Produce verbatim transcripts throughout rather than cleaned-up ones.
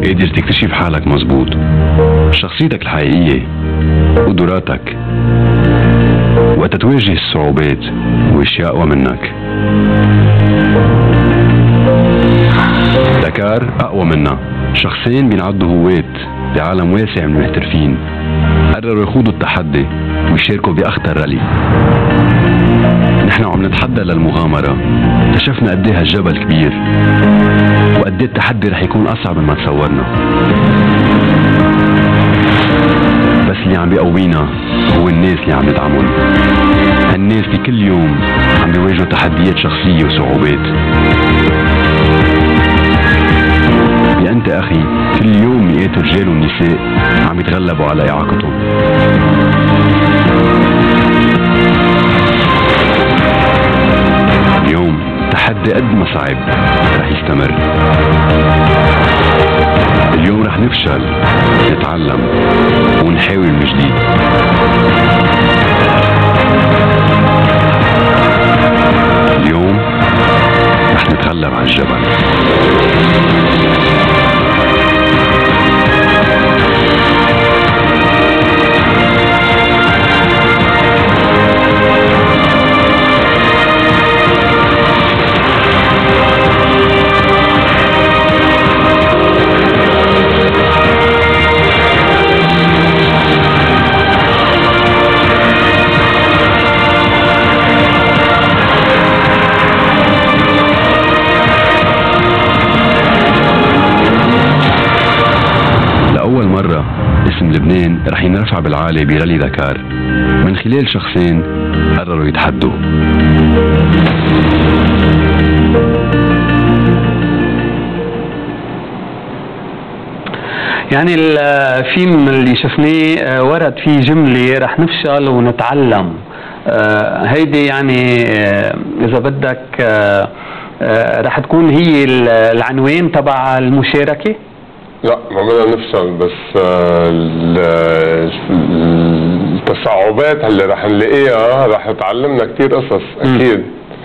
وقادر تكتشف حالك مظبوط، شخصيتك الحقيقية، قدراتك، وقت تواجه الصعوبات واشياء اقوى منك. دكار اقوى منا، شخصين بينعدوا هوات بعالم واسع من المحترفين، قرروا يخوضوا التحدي ويشاركوا باخطر رالي. نحن عم نتحدى للمغامرة، اكتشفنا قد ايه هالجبل كبير وقد ايه التحدي رح يكون اصعب مما تصورنا. بس اللي عم بيقوينا هو الناس اللي عم ندعمهم، هالناس اللي كل يوم عم بيواجهوا تحديات شخصية وصعوبات. يا انت اخي، كل يوم مئات الرجال والنساء عم يتغلبوا على اعاقتهم. اليوم تحدي قد ما صعب رح يستمر. اليوم رح نفشل، نتعلم ونحاول من جديد. اليوم رح نتغلب على الجبل. اسم لبنان رح ينرفع بالعالي برالي دكار من خلال شخصين قرروا يتحدوا. يعني الفيلم اللي شفناه ورد فيه جملة رح نفشل ونتعلم. هيدي يعني إذا بدك رح تكون هي العنوان تبع المشاركة؟ لا، ما بدنا نفشل، بس التصعبات اللي رح نلاقيها رح تعلمنا كتير قصص اكيد.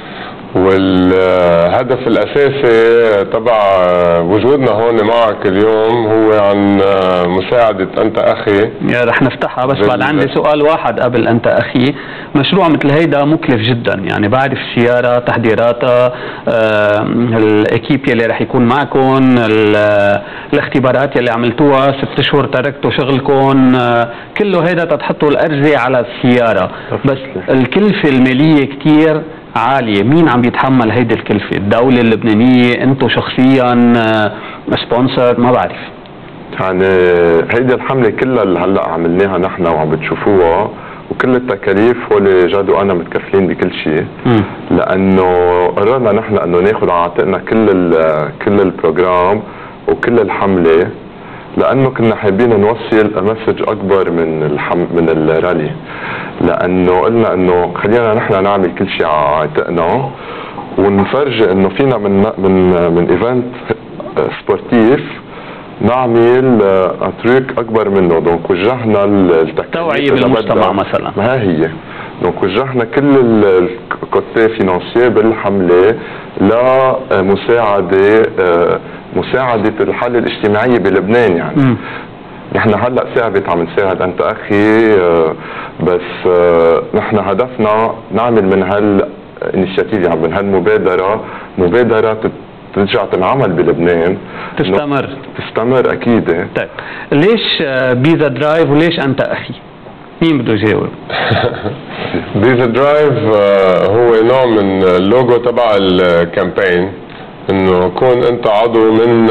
والهدف الاساسي تبع وجودنا هون معك اليوم هو عن مساعدة انت اخي. رح نفتحها، بس بعد عندي سؤال واحد قبل انت اخي. مشروع مثل هيدا مكلف جدا، يعني بعرف السيارة، تحضيراتها، آه، الاكيب يلي رح يكون معكم، الاختبارات يلي عملتوها، ست اشهر تركتوا شغلكم، آه، كله هيدا تتحطوا الارزة على السيارة، بس الكلفة المالية كتير عالية. مين عم بيتحمل هيدي الكلفة؟ الدولة اللبنانية، انتو شخصيا، سبونسر، ما بعرف. يعني هيدي الحملة كلها اللي هلا عملناها نحن وعم بتشوفوها، وكل التكاليف هو اللي جاد وانا متكفلين بكل شيء، لانه قررنا نحن انه ناخذ على عاتقنا كل كل البروجرام وكل الحملة، لانه كنا حابين نوصل مسج اكبر من الحم من الرالي، لانه قلنا انه خلينا نحن نعمل كل شيء على عاتقنا ونفرجي انه فينا من من من ايفنت سبورتيف نعمل اتروك اكبر منه. دونك وجهنا التوعية بالمجتمع مثلا، ما هي دونك وجهنا كل الكوتي فينانسيي بالحملة لمساعدة مساعدة الحالة الاجتماعية بلبنان. يعني م. نحن هلا ثابت عم نساعد انت اخي، بس نحن هدفنا نعمل من هالانيشيتيف، يعني من هالمبادرة مبادرة ترجع تنعمل بلبنان، تستمر تستمر اكيد. طيب ليش بيزا درايف وليش انت اخي؟ مين بده يجاوب؟ بيزا درايف هو نوع من اللوجو تبع الكامبين، انه كون انت عضو من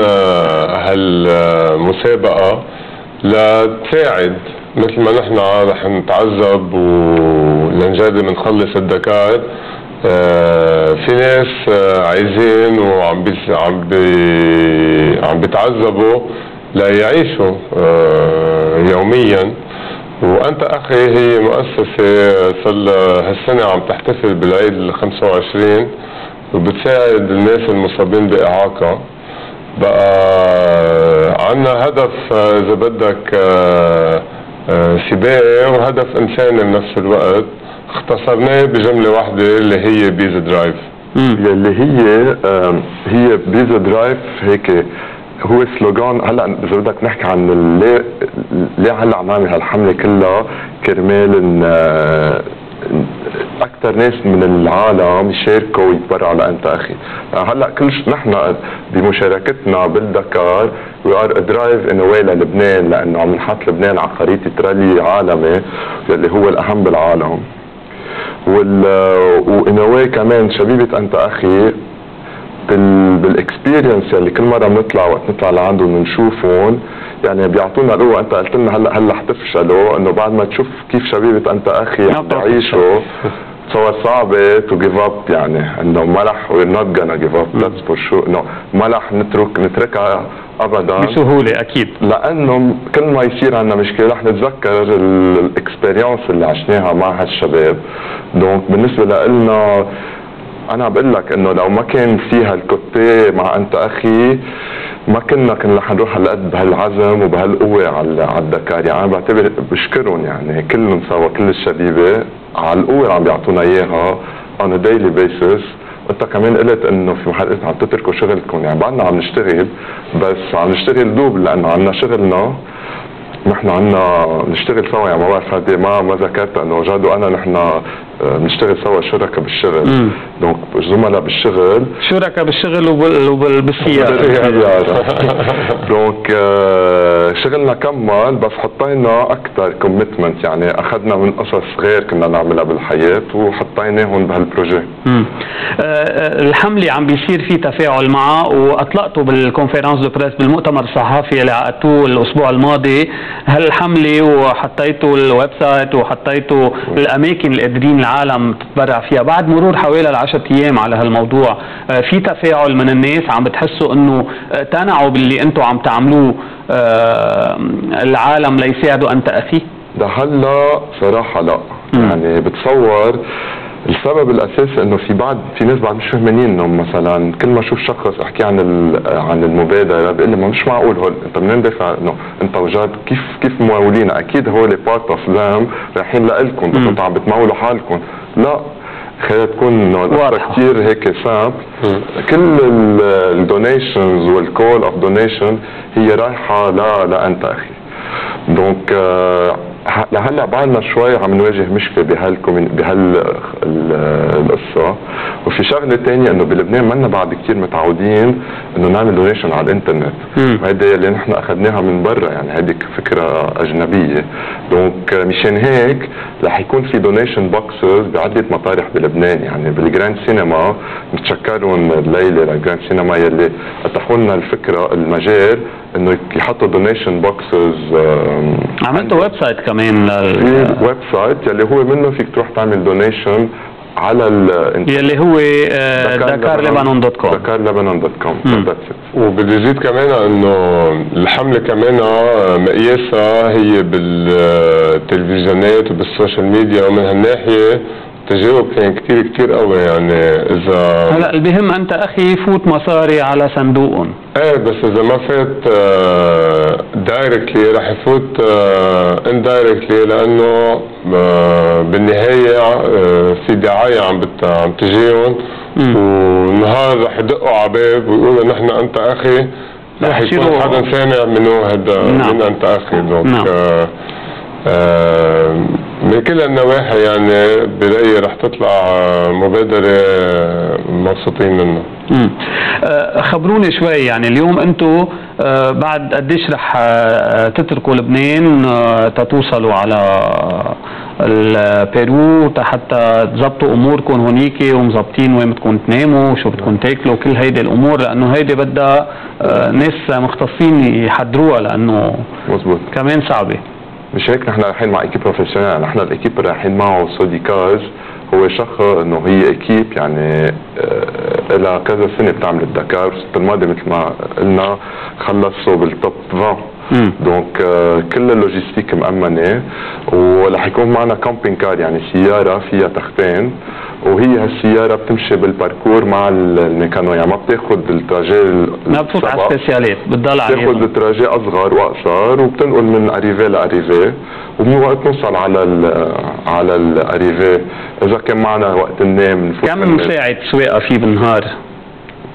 هالمسابقة لتساعد، مثل ما نحن رح نتعذب ولنجادل بنخلص الدكار. في ناس عايزين وعم بي عم بي عم بيتعذبوا ليعيشوا يوميا. وانت اخي هي مؤسسة صار هالسنة عم تحتفل بالعيد الخمسة وعشرين وبتساعد الناس المصابين بإعاقة. بقى عنا هدف اذا بدك سباقي وهدف انساني بنفس الوقت، اختصرناه بجملة واحدة اللي هي بيزا درايف. اللي هي هي بيزا درايف هيك هو سلوغان. هلا اذا بدك نحكي عن ليه ليه هلا عم نعمل هالحمله كلها كرمال اكثر ناس من العالم يشاركوا ويتبرعوا لانت اخي. هلا كل نحن بمشاركتنا بالدكار وي ار درايف ان واي للبنان، لانه عم نحط لبنان على خريطه رالي عالمي اللي هو الاهم بالعالم. وال وان واي كمان شبيبه انت اخي بال بالاكسبيرينس اللي كل مره بنطلع وقت نطلع لعندهم ونشوفهم، يعني بيعطونا القوه. انت قلت لنا هلا هلا حتفشلوا، انه بعد ما تشوف كيف شبيبه انت اخي عم بيعيشوا تصور صعبه تو جيف اب، يعني انه ما رح وير نوت جونا جيف اب ذاتس فور شور، انه ما رح نترك نتركها ابدا بسهوله اكيد، لانه كل ما يصير عندنا مشكله رح نتذكر الاكسبيرينس اللي عشناها مع هالشباب. دونك بالنسبه لنا انا بقول لك انه لو ما كان في هالكوتي مع انت اخي ما كنا كنا رح نروح هالقد بهالعزم وبهالقوه على على الدكار. يعني انا بعتبر بشكرهم يعني كلهم سوا كل الشبيبه على القوه اللي عم بيعطونا اياها on a daily basis. وانت كمان قلت انه في محل عم تتركوا شغلكم، يعني بعدنا عم نشتغل بس عم نشتغل دوب لانه عندنا شغلنا نحن عنا نشتغل سوا. يعني ما بعرف هذه ما ما ذكرت انه جاد وانا نحن بنشتغل سوا شركاء بالشغل، دونك زملاء بالشغل شركاء بالشغل وبالسيارة دونك شغلنا كمل بس حطينا اكثر كوميتمنت، يعني اخذنا من قصص غير كنا نعملها بالحياه وحطيناهم بهالبروجي. الحمله عم بيصير في تفاعل معها، واطلقتوا بالكونفرنس دو بريس بالمؤتمر الصحفي اللي عقدتوه الاسبوع الماضي هالحمله، وحطيتوا الويب سايت وحطيتوا الاماكن اللي قادرين العالم تتبرع فيها. بعد مرور حوالي العشرة ايام على هالموضوع في تفاعل من الناس؟ عم بتحسوا انه اقتنعوا باللي انتم عم تعملوه العالم ليساعدوا انت اخي؟ ده هلا صراحه لا، يعني بتصور السبب الاساسي انه في بعض في ناس بعد مش فاهمين انهم مثلا كل ما اشوف شخص احكي عن عن المبادره بيقول لي ما مش معقول هول انت منين دافع انه انت وجاد كيف كيف ممولين؟ اكيد هول بارت اوف ذم رايحين لكم، بس انتم عم بتمولوا حالكم. لا خلينا تكون انه القصه كثير هيك سامبل. كل الدونيشنز والكول اوف دونيشن هي رايحه لا لانت اخي. دونك لهلا بعدنا شوي عم نواجه مشكله بهالكومين بهالقصه. وفي شغله ثانيه انه بلبنان منا بعد كثير متعودين انه نعمل دونيشن على الانترنت، هيدي اللي نحن اخذناها من برا، يعني هيدي فكره اجنبيه. دونك مشان هيك رح يكون في دونيشن بوكسز بعده مطارح بلبنان، يعني بالجراند سينما نتشكرهم الليله للجراند سينما يلي اتاحوا لنا الفكره المجال انه يحطوا دونيشن بوكسز. عملتوا ويب سايت كمان في ويب سايت يلي هو منه فيك تروح تعمل دونيشن على ال يلي هو دكار لبنان دوت كوم دكار لبنان دوت كوم. وبدي زيد كمان انه الحمله كمان مقياسها هي بالتلفزيونات وبالسوشيال ميديا، ومن هالناحيه التجاوب كان كتير كتير قوي. يعني اذا هلا البهم انت اخي يفوت مصاري على صندوقهم، ايه بس اذا ما فات دايركتلي رح يفوت اندايركتلي، لانه آه بالنهايه آه في دعايه عم عم تجيهم، ونهار رح يدقوا على باب ويقولوا نحن انت اخي، رح يكون حدا سامع منه هذا من انت اخي. دونك آه آه من كل النواحي يعني برايي رح تطلع مبادره مبسوطين منها. امم خبروني شوي، يعني اليوم انتم بعد قديش رح تتركوا لبنان تتوصلوا على البيرو حتى تظبطوا اموركم هونيك ومظبطين وين بدكم تناموا وشو بدكم تاكلوا كل هيدي الامور، لانه هيدي بدها ناس مختصين يحضروها، لانه مزبوط كمان صعبه. مش هيك نحن رايحين مع ايكيب بروفيشنال. نحن الايكيب اللي رايحين معه سوديكاز هو شخص انه هي ايكيب يعني آه لها كذا سنه بتعمل الدكار. السنه الماضيه مثل ما قلنا خلصوا بالتوب عشرة. دونك آه كل اللوجيستيك مأمنه، ورح يكون معنا كامبينج كار يعني سياره فيها تختين، وهي هالسياره بتمشي بالباركور مع الميكانو، يعني ما بتاخذ التراجيه ما بتفوت على السبيسيالات، بتضل عليها بتاخذ التراجيه اصغر واقصر وبتنقل من اريفي لاريفي، ومن وقت نوصل على ال على الاريفي اذا كان معنا وقت ننام. كم ساعه سواقه في بالنهار؟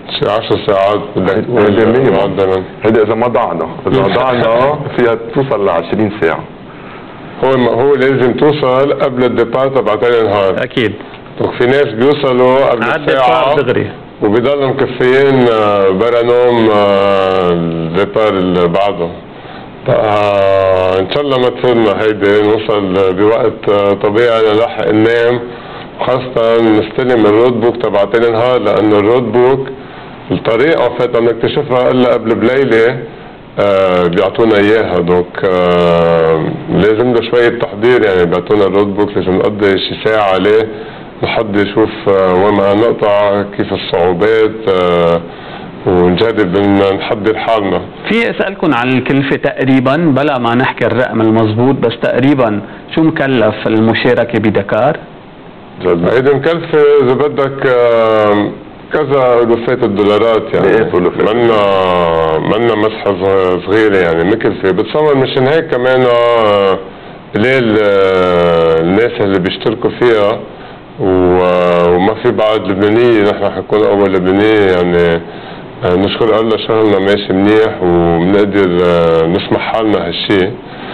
شي عشر ساعات بدك هيدي معدلا. هيدي اذا ما ضعنا، اذا ضعنا فيها توصل ل عشرين ساعة. هو هو لازم توصل قبل الديبار تبع تاني نهار. اكيد. في ناس بيوصلوا قبل الساعة دغري وبيضلوا مكفيين برا نوم الديبار اللي بعده. ان شاء الله ما تصيرنا هيدي، نوصل بوقت طبيعي نلحق ننام، خاصة نستلم الرود بوك تبع تاني نهار، لأنه الرود بوك الطريقة فاتنا نكتشفها إلا قبل بليلة آه بيعطونا إياها. دوك آه لازم له شوية تحضير، يعني بيعطونا الرود بوك لازم نقضي شي ساعة عليه نحضر، نشوف آه وين ما نقطع، كيف الصعوبات، آه ونجرب نحضر حالنا. في اسالكم عن الكلفه تقريبا بلا ما نحكي الرقم المضبوط، بس تقريبا شو مكلف المشاركه بدكار؟ هيدي مكلفه اذا بدك كذا الوفات الدولارات، يعني منا منا مسحه صغيره، يعني مكلفه. بتصور مشان هيك كمان قليل الناس اللي بيشتركوا فيها، وما في بعد لبنانيه، نحن حنكون اول لبنانيه، يعني نشكر الله شغلنا ماشي منيح وبنقدر نسمح حالنا هالشيء،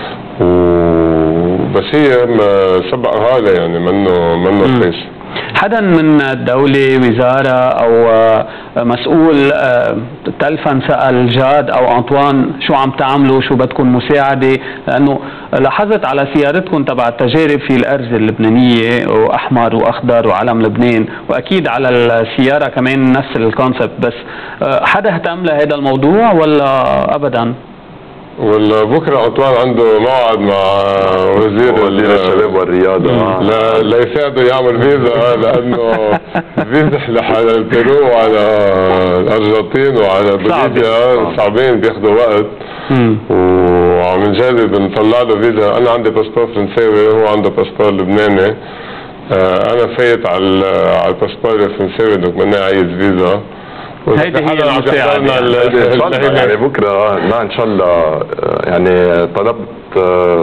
بس هي سبق غالي، يعني منه منه رخيص. حدا من الدولة، وزارة أو مسؤول تلفن سأل جاد أو أنطوان شو عم تعملوا، شو بدكم مساعدة؟ لأنه لاحظت على سيارتكم تبع التجارب في الأرز اللبنانية وأحمر وأخضر وعلم لبنان، وأكيد على السيارة كمان نفس الكونسبت، بس حدا اهتم لهذا الموضوع ولا أبدا؟ ولا بكره أنطوان عنده موعد مع وزير وزير الشباب والرياضه لا لا يساعده يعمل فيزا، لانه فيزا على البيرو وعلى الارجنتين وعلى بوليفيا صعبين، بياخذوا وقت، وعم نجرب نطلع له فيزا. انا عندي باسبور فرنساوي، هو عنده باسبور لبناني، انا فايت على على الباسبور الفرنساوي، دوك ماني عايز فيزا. هيدي هي المساعدة. يعني بكره ما ان شاء الله، يعني طلبت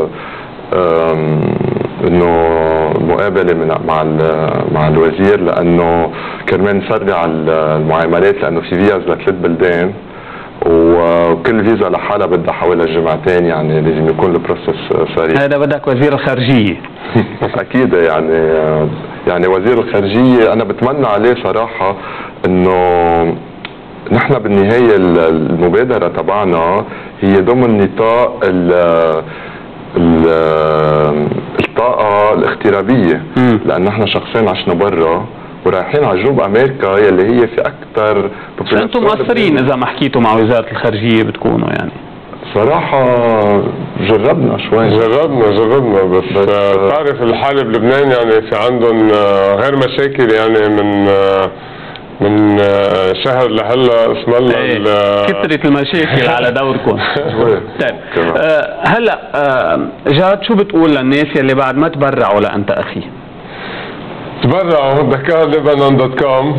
انه مقابله من مع مع الوزير، لانه كرمال نسرع المعاملات، لانه في فيز لثلاث بلدان وكل فيزا لحالها بدها حوالي جمعتين، يعني لازم يكون البروسس سريع. هذا بدك وزير الخارجيه. اكيد، يعني يعني وزير الخارجيه انا بتمنى عليه صراحه انه نحن بالنهايه المبادره تبعنا هي ضمن نطاق الطاقه الاغترابيه، لان نحن شخصين عشنا برا ورايحين على جنوب امريكا يلي هي في اكثر. انتم مقصرين اذا ما حكيتوا مع وزاره الخارجيه بتكونوا يعني؟ صراحة جربنا شوي جربنا جربنا بس, بس تعرف الحالة بلبنان، يعني في عندهم غير مشاكل، يعني من من شهر لهلا اسم الله ايه كثرت المشاكل على دوركم. طيب آه هلا آه جاد، شو بتقول للناس يلي بعد ما تبرعوا لأنت أخي؟ تبرعوا دكار لبنان دوت كوم.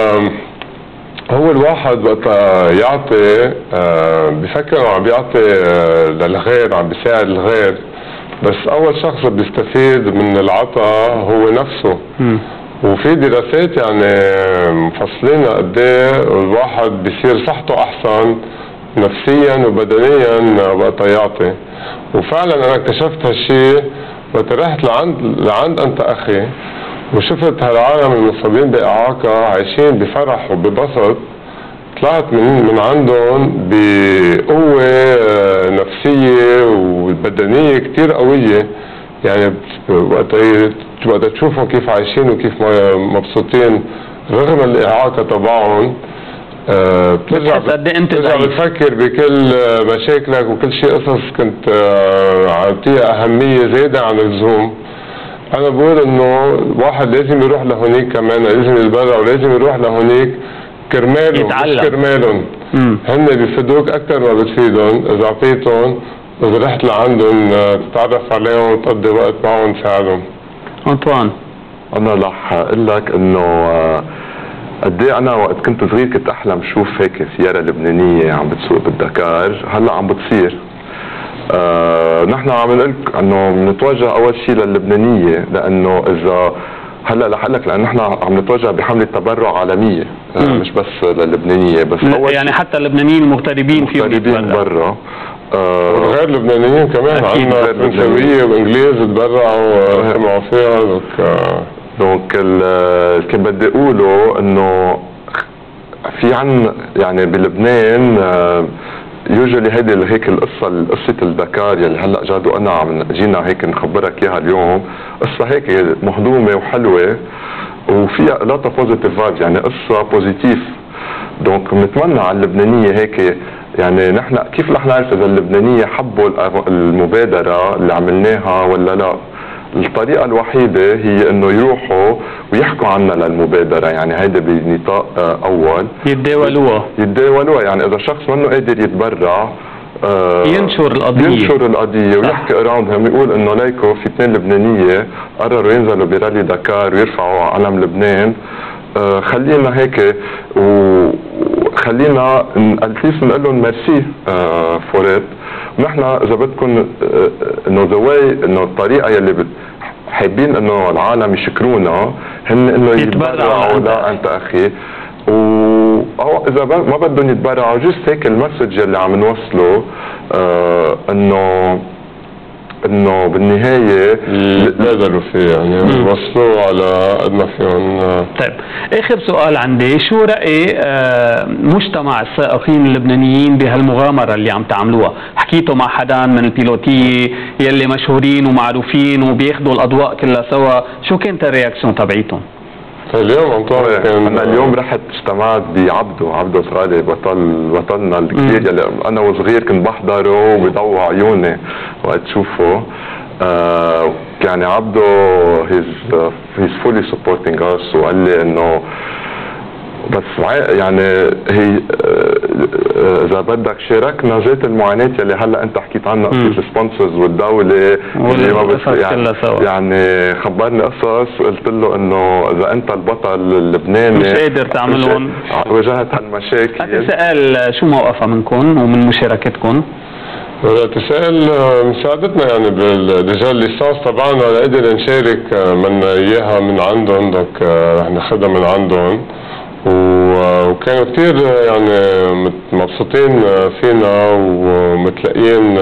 هو الواحد وقت يعطي آه بفكر عم بيعطي آه للغير، عم بيساعد الغير، بس اول شخص بيستفيد من العطاء هو نفسه. م. وفي دراسات يعني مفصلين قد ايه الواحد بيصير صحته احسن نفسيا وبدنيا وقت يعطي. وفعلا انا اكتشفت هالشيء وقت رحت لعند لعند انت اخي، وشفت هالعالم المصابين بإعاقة عايشين بفرح وببسط. طلعت من من عندهم بقوة نفسية وبدنية كتير قوية، يعني وقت وقت تشوفهم كيف عايشين وكيف مبسوطين رغم الإعاقة تبعهم، أه بترجع بترجع بتفكر بكل مشاكلك وكل شيء، قصص كنت عطيها أهمية زيادة عن اللزوم. أنا بقول إنه الواحد لازم يروح لهونيك كمان، لازم يتبرع ولازم يروح لهونيك كرمالهم مش كرمالهم. هن بيفيدوك أكثر ما بتفيدهم إذا أعطيتهم، إذا رحت لعندهم تتعرف عليهم وتقضي وقت معهم وتساعدهم. أنطوان، أنا رح أقول لك إنه قد إيه أنا وقت كنت صغير كنت أحلم شوف هيك سيارة لبنانية عم بتسوق بالدكار، هلا عم بتصير. آه نحن عم نقول انه بنتوجه اول شيء للبنانيه، لانه اذا هلا رح لك لان نحن عم نتوجه بحمله تبرع عالميه مش بس للبنانيه بس يعني حتى اللبنانيين المغتربين فيهم مغتربين برا غير اللبنانيين كمان عندنا فرنساويه وانجليز تبرعوا سمعوا فيها دونك دونك كان بدي اقوله انه في عن يعني بلبنان يوجولي هيدي هيك القصه قصه الدكار يلي هلا جادو انا عم جينا هيك نخبرك اياها اليوم، قصه هيك مهضومه وحلوه وفيها لوت اوف بوزيتيف فايبز، يعني قصه بوزيتيف. دونك بنتمنى على اللبنانيه هيك، يعني نحن كيف رح نعرف اذا اللبنانيه حبوا المبادره اللي عملناها ولا لا؟ الطريقة الوحيدة هي انه يروحوا ويحكوا عنا للمبادرة، يعني هيدا بنطاق اول يتداولوها يتداولوها يعني اذا شخص منه قادر يتبرع آه ينشر القضية ينشر القضية ويحكي اراوندهم، يقول انه ليكو في اثنين لبنانية قرروا ينزلوا برالي دكار ويرفعوا علم لبنان. آه خلينا هيك وخلينا التيس نقول لهم ميرسي آه فور ات. نحن اذا بدكم انه ذا واي انه الطريقه يلي حابين انه العالم يشكرونا هن انه يتبرعوا لا انت اخي، و او اذا ما بدهم يتبرعوا جست هيك المسج يلي عم نوصله آه انه انه بالنهايه نقدروا فيه يعني وصلوا على قد ما فيهم. طيب اخر سؤال عندي، شو راي مجتمع السائقين اللبنانيين بهالمغامره اللي عم تعملوها؟ حكيتوا مع حدا من البيلوتيه يلي مشهورين ومعروفين وبياخذوا الاضواء كلها سوا، شو كانت الرياكسيون تبعيتهم؟ اليوم انطوني كان انا اليوم رحت اجتمعت بعبده عبده صغالي بطل بطلنا الكثير يلي انا وصغير كنت بحضره وبضوع عيوني وقت شوفه. آه يعني عبده هيز هيز فولي سبورتينج اس، وقال لي انه بس يعني هي اذا بدك شاركنا ذات المعاناه اللي هلا انت حكيت عنها قصه السبونسرز والدوله اللي ما بس يعني, يعني خبرني قصص قلت له انه اذا انت البطل اللبناني مش قادر تعملهم واجهت هالمشاكل. سأل شو موقفها منكم ومن مشاركتكم؟ تسأل مساعدتنا يعني بالرجال الليسانس تبعنا لقدر نشارك من اياها من عندهم، دوك رح ناخذها من عندهم وكانوا كتير يعني مبسوطين فينا ومتلاقيين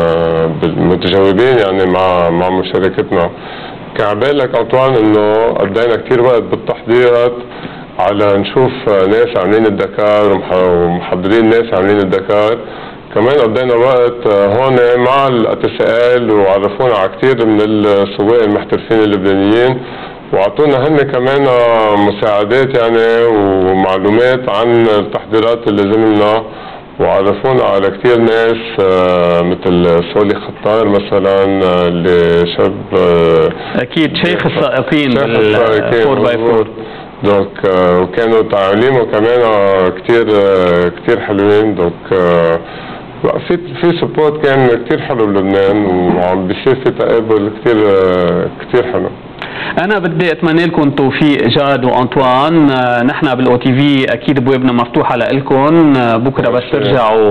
متجاوبين يعني مع مع مشاركتنا. كان عبالك انطوان انه قضينا كتير وقت بالتحضيرات على نشوف ناس عاملين الدكار ومحضرين ناس عاملين الدكار، كمان قضينا وقت هون مع الاتساءل وعرفونا على كتير من السواق المحترفين اللبنانيين واعطونا هن كمان مساعدات يعني ومعلومات عن التحضيرات اللي لازمنا، وعرفونا على كتير ناس مثل سولي خطار مثلا اللي شاب اكيد شيخ السائقين بال فور باي فور. دوك وكانوا تعليمه كمان كتير كتير حلوين. دوك في في سبورت كان كتير حلو بلبنان وعم بيصير في تقابل كتير كتير حلو. انا بدي اتمنى لكم توفيق جاد وانطوان، نحن بالاو تي في اكيد ابوابنا مفتوحه لكم، بكره بس ترجعوا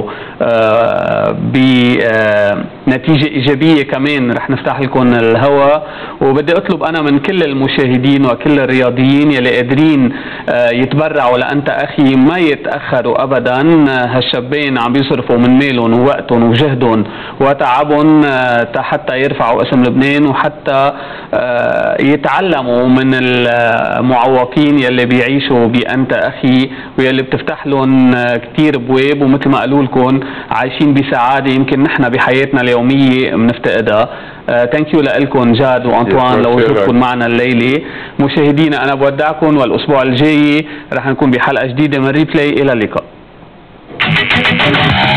بنتيجه ايجابيه كمان رح نفتح لكم الهواء. وبدي اطلب انا من كل المشاهدين وكل الرياضيين يلي قادرين يتبرعوا لانت اخي ما يتاخروا ابدا، هالشابين عم بيصرفوا من مالهم ووقتهم وجهدهم وتعبهم حتى يرفعوا اسم لبنان وحتى يتعلموا من المعوقين يلي بيعيشوا بأنت أخي ويلي بتفتح لهم كتير بواب، ومثل ما قالوا لكم عايشين بسعادة يمكن نحن بحياتنا اليومية بنفتقدها. ثانك يو لكم جاد وانطوان لوجودكم معنا الليلة. مشاهدينا أنا بودعكم، والأسبوع الجاي رح نكون بحلقة جديدة من ريبلاي. إلى اللقاء.